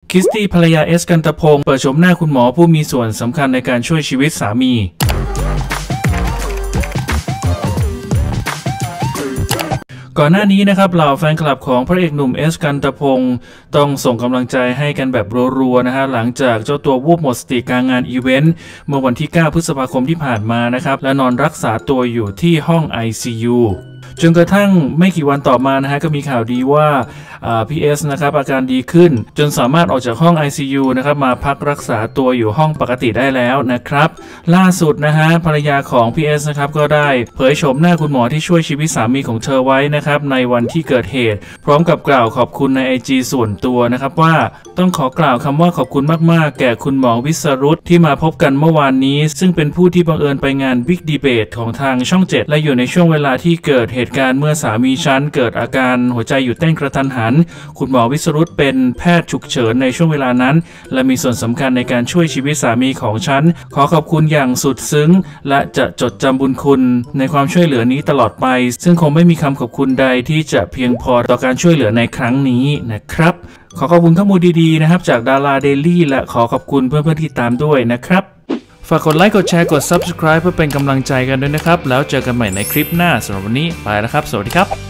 คริสตี้ภรรยาเอสกันตพงศ์เปิดโฉมหน้าคุณหมอผู้มีส่วนสำคัญในการช่วยชีวิตสามีก่อนหน้านี้นะครับเหล่าแฟนคลับของพระเอกหนุ่มเอสกันตพงศ์ต้องส่งกำลังใจให้กันแบบรัวๆนะฮะหลังจากเจ้าตัววูบหมดสติกลางงานอีเวนต์เมื่อวันที่ 9 พฤษภาคมที่ผ่านมานะครับและนอนรักษาตัวอยู่ที่ห้อง ICUจนกระทั่งไม่กี่วันต่อมานะฮะก็มีข่าวดีว่าพีเอสนะครับอาการดีขึ้นจนสามารถออกจากห้อง ICU นะครับมาพักรักษาตัวอยู่ห้องปกติได้แล้วนะครับล่าสุดนะฮะภรรยาของพีเอสนะครับก็ได้เผยโฉมหน้าคุณหมอที่ช่วยชีวิตสามีของเธอไว้นะครับในวันที่เกิดเหตุพร้อมกับกล่าวขอบคุณใน IG ส่วนตัวนะครับว่าต้องขอกล่าวคำว่าขอบคุณมากๆแก่คุณหมอวิสรุตที่มาพบกันเมื่อวานนี้ซึ่งเป็นผู้ที่บังเอิญไปงาน Big Debate ของทางช่อง 7และอยู่ในช่วงเวลาที่เกิดเหตุการณ์เมื่อสามีฉันเกิดอาการหัวใจหยุดเต้นกระทันหันคุณหมอวิสรุตเป็นแพทย์ฉุกเฉินในช่วงเวลานั้นและมีส่วนสำคัญในการช่วยชีวิตสามีของฉันขอขอบคุณอย่างสุดซึ้งและจะจดจำบุญคุณในความช่วยเหลือนี้ตลอดไปซึ่งคงไม่มีคำขอบคุณใดที่จะเพียงพอต่อการช่วยเหลือในครั้งนี้นะครับขอขอบคุณข้อมูลดีๆนะครับจากดาราเดลี่และขอขอบคุณเพื่อนๆที่ตามด้วยนะครับฝากกดไลค์กดแชร์กด Subscribe เพื่อเป็นกำลังใจกันด้วยนะครับแล้วเจอกันใหม่ในคลิปหน้าสำหรับวันนี้ไปแล้วครับสวัสดีครับ